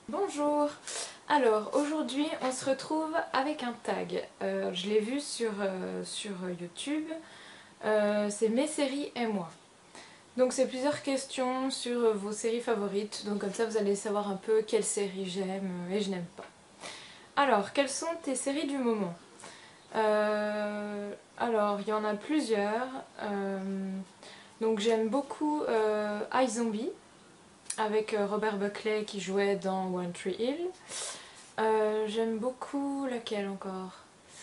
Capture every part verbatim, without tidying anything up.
Bonjour. Alors aujourd'hui on se retrouve avec un tag. Euh, je l'ai vu sur, euh, sur YouTube. Euh, c'est mes séries et moi. Donc c'est plusieurs questions sur vos séries favorites. Donc comme ça vous allez savoir un peu quelles séries j'aime et je n'aime pas. Alors quelles sont tes séries du moment? euh, Alors il y en a plusieurs. Euh, donc j'aime beaucoup euh, iZombie, avec Robert Buckley qui jouait dans One Tree Hill. Euh, J'aime beaucoup laquelle encore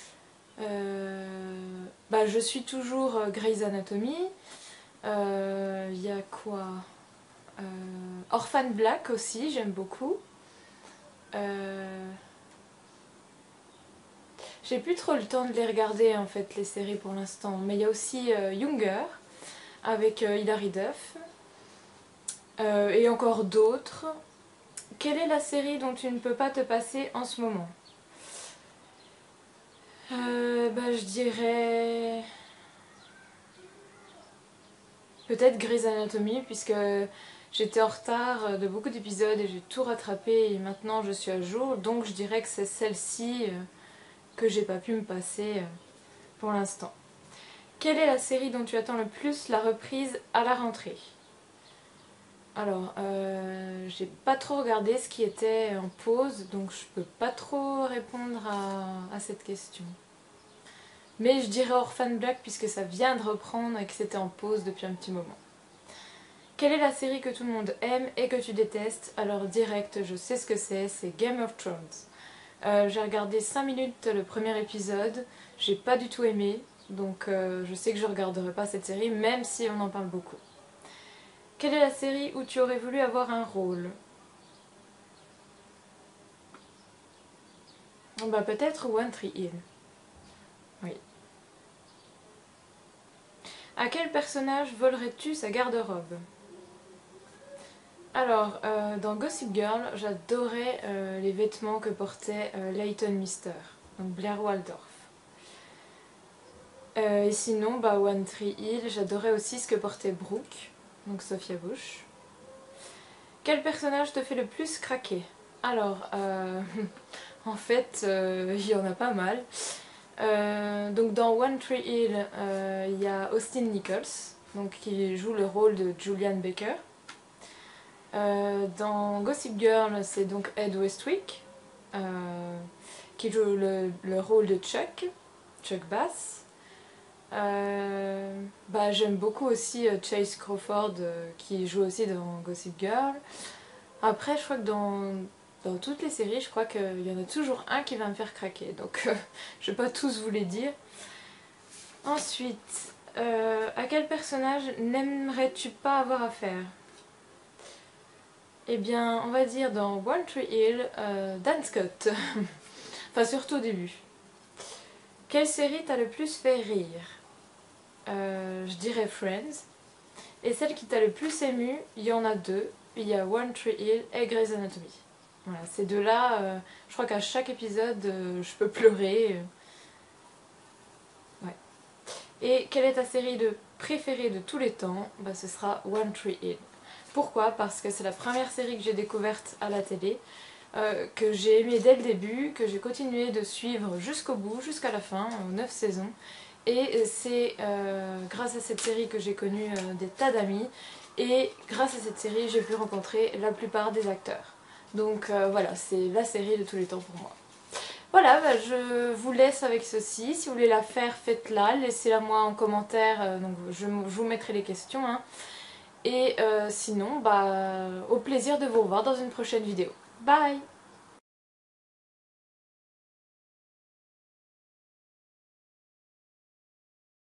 euh, bah, je suis toujours Grey's Anatomy. Il euh, y a quoi euh, Orphan Black aussi, j'aime beaucoup. Euh, J'ai plus trop le temps de les regarder en fait, les séries pour l'instant. Mais il y a aussi euh, Younger avec euh, Hilary Duff. Euh, et encore d'autres. Quelle est la série dont tu ne peux pas te passer en ce moment? euh, bah, Je dirais peut-être Grey's Anatomy, puisque j'étais en retard de beaucoup d'épisodes et j'ai tout rattrapé et maintenant je suis à jour. Donc je dirais que c'est celle-ci que j'ai pas pu me passer pour l'instant. Quelle est la série dont tu attends le plus la reprise à la rentrée? Alors, euh, j'ai pas trop regardé ce qui était en pause, donc je peux pas trop répondre à, à cette question. Mais je dirais Orphan Black puisque ça vient de reprendre et que c'était en pause depuis un petit moment. Quelle est la série que tout le monde aime et que tu détestes? Alors direct, je sais ce que c'est, c'est Game of Thrones. Euh, j'ai regardé cinq minutes le premier épisode, j'ai pas du tout aimé, donc euh, je sais que je regarderai pas cette série même si on en parle beaucoup. Quelle est la série où tu aurais voulu avoir un rôle? Bah peut-être One Tree Hill. Oui. À quel personnage volerais-tu sa garde-robe? Alors, euh, dans Gossip Girl, j'adorais euh, les vêtements que portait euh, Leighton Meester, donc Blair Waldorf. Euh, et sinon, bah, One Tree Hill, j'adorais aussi ce que portait Brooke, donc Sophia Bush. Quel personnage te fait le plus craquer? Alors, euh, en fait, euh, il y en a pas mal. Euh, donc dans One Tree Hill, euh, il y a Austin Nichols, donc qui joue le rôle de Julian Baker. Euh, dans Gossip Girl, c'est donc Ed Westwick, euh, qui joue le, le rôle de Chuck, Chuck Bass. Euh, bah, j'aime beaucoup aussi euh, Chase Crawford, euh, qui joue aussi dans Gossip Girl. Après, je crois que dans, dans toutes les séries, je crois qu'il y en a toujours un qui va me faire craquer, donc euh, je vais pas tous vous les dire. Ensuite, euh, à quel personnage n'aimerais-tu pas avoir affaire? Eh bien, on va dire dans One Tree Hill, euh, Dan Scott. Enfin, surtout au début. Quelle série t'a le plus fait rire? euh, Je dirais Friends. Et celle qui t'a le plus ému, il y en a deux. Il y a One Tree Hill et Grey's Anatomy. Voilà, ces deux-là, euh, je crois qu'à chaque épisode, euh, je peux pleurer. Ouais. Et quelle est ta série de préférée de tous les temps? Bah, ce sera One Tree Hill. Pourquoi? Parce que c'est la première série que j'ai découverte à la télé, euh, que j'ai aimée dès le début, que j'ai continué de suivre jusqu'au bout, jusqu'à la fin, aux neuf saisons. Et c'est euh, grâce à cette série que j'ai connu euh, des tas d'amis. Et grâce à cette série, j'ai pu rencontrer la plupart des acteurs. Donc euh, voilà, c'est la série de tous les temps pour moi. Voilà, bah, je vous laisse avec ceci. Si vous voulez la faire, faites-la. Laissez-la moi en commentaire, euh, donc je, je vous mettrai les questions. Hein. Et euh, sinon, bah, au plaisir de vous revoir dans une prochaine vidéo. Bye!